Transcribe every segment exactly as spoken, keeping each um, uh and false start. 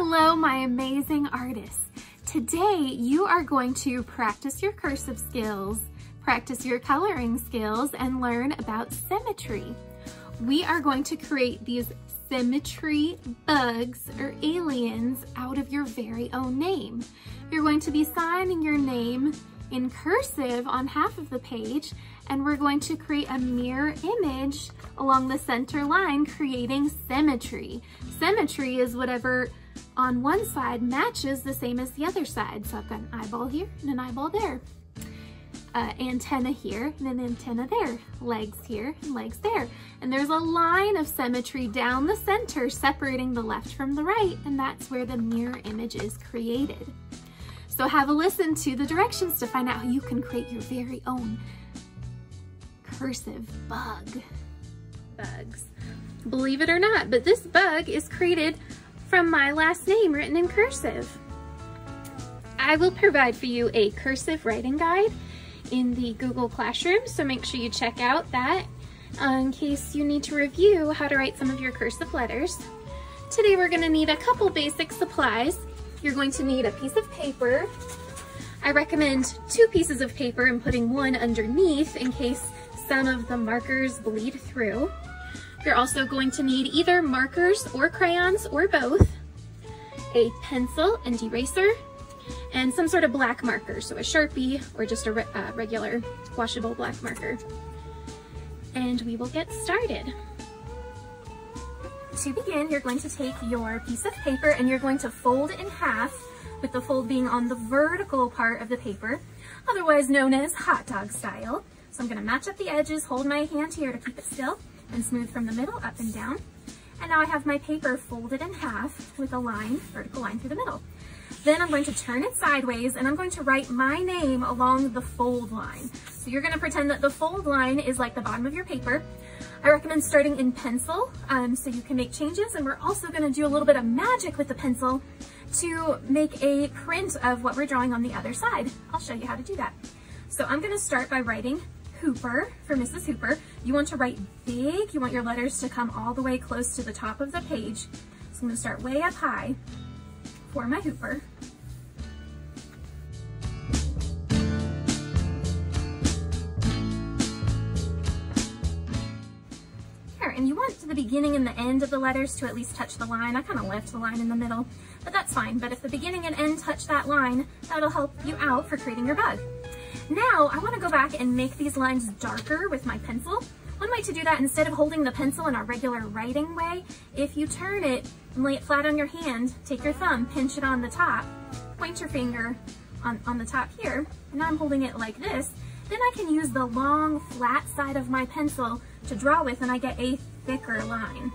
Hello, my amazing artists. Today, you are going to practice your cursive skills, practice your coloring skills, and learn about symmetry. We are going to create these symmetry bugs or aliens out of your very own name. You're going to be signing your name in cursive on half of the page, and we're going to create a mirror image along the center line, creating symmetry. Symmetry is whatever on one side matches the same as the other side. So I've got an eyeball here and an eyeball there. Uh, antenna here and an antenna there. Legs here and legs there. And there's a line of symmetry down the center separating the left from the right, and that's where the mirror image is created. So have a listen to the directions to find out how you can create your very own cursive bug. Bugs. Believe it or not, but this bug is created from my last name written in cursive. I will provide for you a cursive writing guide in the Google Classroom, so make sure you check out that uh, in case you need to review how to write some of your cursive letters. Today we're going to need a couple basic supplies. You're going to need a piece of paper. I recommend two pieces of paper and putting one underneath in case some of the markers bleed through. You're also going to need either markers or crayons or both, a pencil and eraser, and some sort of black marker, so a Sharpie or just a re uh, regular washable black marker. And we will get started. To begin, you're going to take your piece of paper and you're going to fold it in half, with the fold being on the vertical part of the paper, otherwise known as hot dog style. So I'm going to match up the edges, hold my hand here to keep it still, and smooth from the middle up and down. And now I have my paper folded in half with a line, vertical line through the middle. Then I'm going to turn it sideways and I'm going to write my name along the fold line. So you're going to pretend that the fold line is like the bottom of your paper. I recommend starting in pencil um, so you can make changes, and we're also going to do a little bit of magic with the pencil to make a print of what we're drawing on the other side. I'll show you how to do that. So I'm going to start by writing Hooper for Missus Hooper. You want to write big. You want your letters to come all the way close to the top of the page. So I'm going to start way up high for my Hooper. Here, and you want the beginning and the end of the letters to at least touch the line. I kind of left the line in the middle, but that's fine. But if the beginning and end touch that line, that'll help you out for creating your bug. Now, I want to go back and make these lines darker with my pencil. One way to do that, instead of holding the pencil in a regular writing way, if you turn it and lay it flat on your hand, take your thumb, pinch it on the top, point your finger on, on the top here, and now I'm holding it like this, then I can use the long, flat side of my pencil to draw with, and I get a thicker line.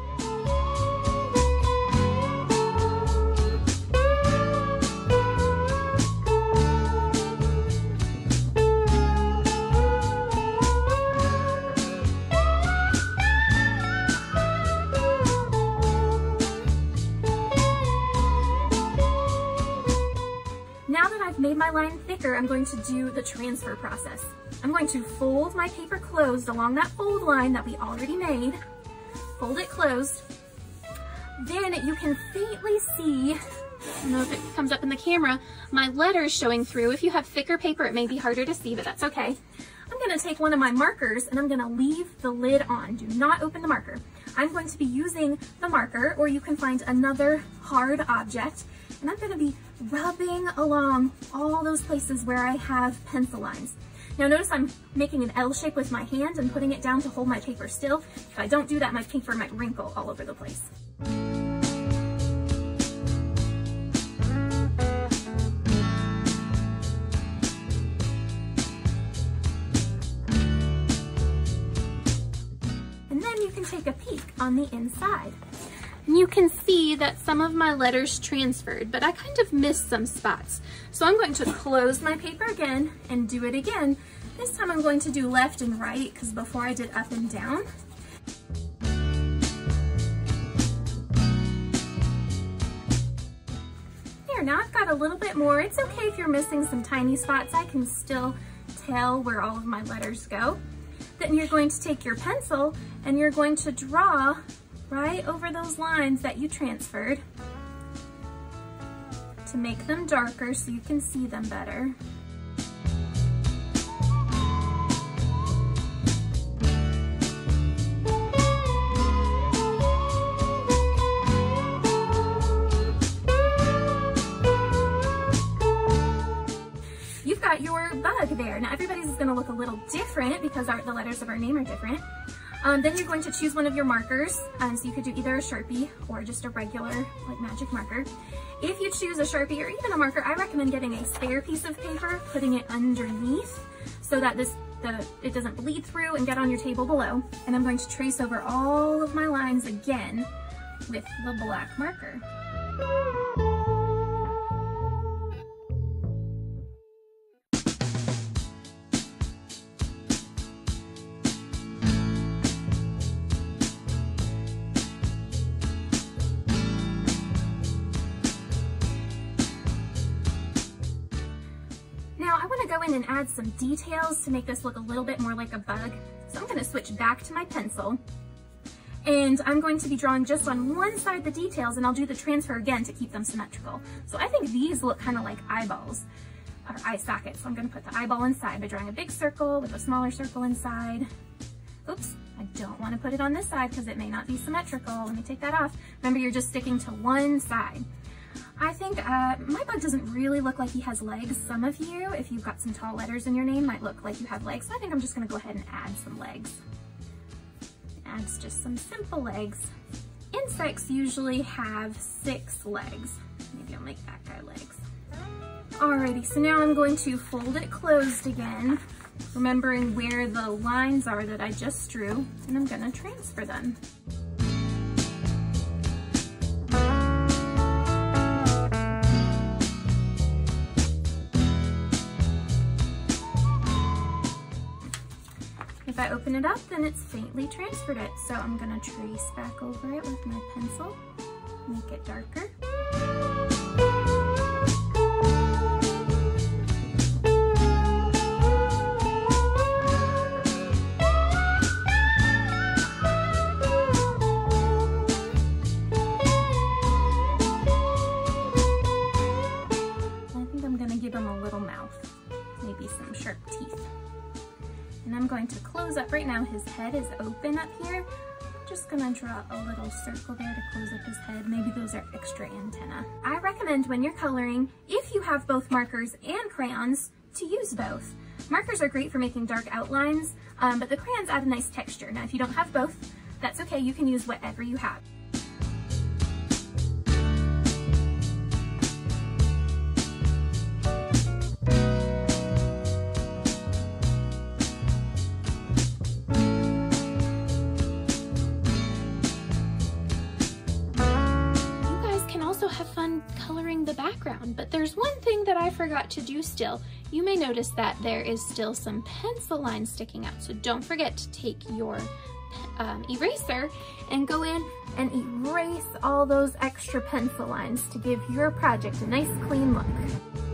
Now that I've made my line thicker, I'm going to do the transfer process. I'm going to fold my paper closed along that fold line that we already made. Fold it closed. Then you can faintly see, I don't know if it comes up in the camera, my letters showing through. If you have thicker paper, it may be harder to see, but that's okay. I'm going to take one of my markers and I'm going to leave the lid on. Do not open the marker. I'm going to be using the marker, or you can find another hard object, and I'm going to be rubbing along all those places where I have pencil lines. Now notice I'm making an L shape with my hand and putting it down to hold my paper still. If I don't do that, my paper might wrinkle all over the place. And then you can take a peek on the inside. And you can see that some of my letters transferred, but I kind of missed some spots. So I'm going to close my paper again and do it again. This time I'm going to do left and right, because before I did up and down. There, now I've got a little bit more. It's okay if you're missing some tiny spots. I can still tell where all of my letters go. Then you're going to take your pencil and you're going to draw right over those lines that you transferred. to make them darker so you can see them better. You've got your bug there. Now everybody's is gonna look a little different because our, the letters of our name are different. Um, then you're going to choose one of your markers. Um, so you could do either a Sharpie or just a regular like magic marker. If you choose a Sharpie or even a marker, I recommend getting a spare piece of paper, putting it underneath so that this the it doesn't bleed through and get on your table below. And I'm going to trace over all of my lines again with the black marker. Now I want to go in and add some details to make this look a little bit more like a bug. So I'm going to switch back to my pencil and I'm going to be drawing just on one side the details, and I'll do the transfer again to keep them symmetrical. So I think these look kind of like eyeballs or eye sockets. So I'm going to put the eyeball inside by drawing a big circle with a smaller circle inside. Oops, I don't want to put it on this side because it may not be symmetrical. Let me take that off. Remember, you're just sticking to one side. I think uh, my bug doesn't really look like he has legs. Some of you, if you've got some tall letters in your name, might look like you have legs. So I think I'm just gonna go ahead and add some legs. Adds just some simple legs. Insects usually have six legs. Maybe I'll make that guy legs. Alrighty, so now I'm going to fold it closed again, remembering where the lines are that I just drew, and I'm gonna transfer them. If I open it up, then it's faintly transferred it. So I'm gonna trace back over it with my pencil, make it darker. I think I'm gonna give him a little mouth, maybe some sharp teeth. And I'm going to close up right now. His head is open up here. I'm just gonna draw a little circle there to close up his head. Maybe those are extra antennae. I recommend when you're coloring, if you have both markers and crayons, to use both. Markers are great for making dark outlines, um, but the crayons add a nice texture. Now, if you don't have both, that's okay. You can use whatever you have. Have fun coloring the background, but there's one thing that I forgot to do still. You may notice that there is still some pencil lines sticking out, so don't forget to take your um, eraser and go in and erase all those extra pencil lines to give your project a nice clean look.